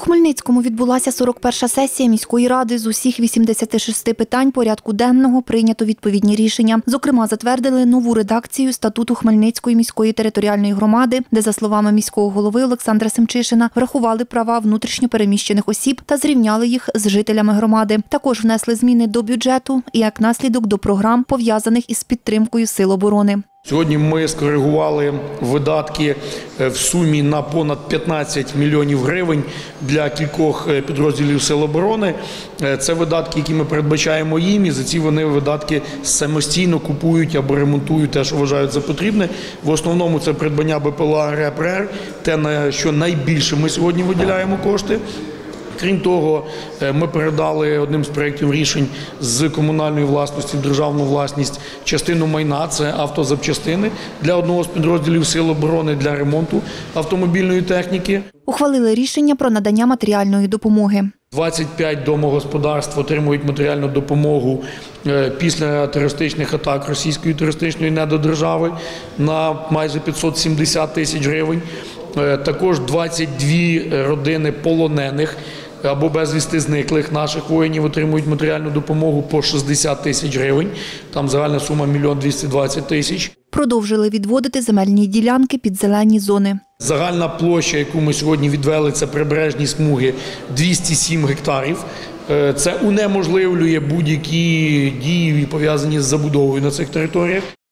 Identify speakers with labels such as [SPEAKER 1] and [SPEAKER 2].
[SPEAKER 1] У Хмельницькому відбулася 41-ша сесія міської ради. З усіх 86 питань порядку денного прийнято відповідні рішення. Зокрема, затвердили нову редакцію статуту Хмельницької міської територіальної громади, де, за словами міського голови Олександра Семчишина, врахували права внутрішньо переміщених осіб та зрівняли їх з жителями громади. Також внесли зміни до бюджету і, як наслідок, до програм, пов'язаних із підтримкою Сил оборони.
[SPEAKER 2] Сьогодні ми скоригували видатки в сумі на понад 15 мільйонів гривень для кількох підрозділів Сил оборони. Це видатки, які ми передбачаємо їм, і за ці вони видатки самостійно купують або ремонтують те, що вважають за потрібне. В основному це придбання БПЛА РЕП-РЕР, те, на що найбільше ми сьогодні виділяємо кошти. Крім того, ми передали одним з проєктів рішень з комунальної власності в державну власність частину майна, це автозапчастини, для одного з підрозділів Сил оборони для ремонту автомобільної техніки.
[SPEAKER 1] Ухвалили рішення про надання матеріальної допомоги.
[SPEAKER 2] 25 домогосподарств отримують матеріальну допомогу після терористичних атак російської терористичної недодержави на майже 570 тисяч гривень. Також 22 родини полонених або безвісти зниклих наших воїнів отримують матеріальну допомогу по 60 тисяч гривень. Там загальна сума 1 220 тисяч.
[SPEAKER 1] Продовжили відводити земельні ділянки під зелені зони.
[SPEAKER 2] Загальна площа, яку ми сьогодні відвели, це прибережні смуги, 207 гектарів. Це унеможливлює будь-які дії, пов'язані з забудовою на цих територіях.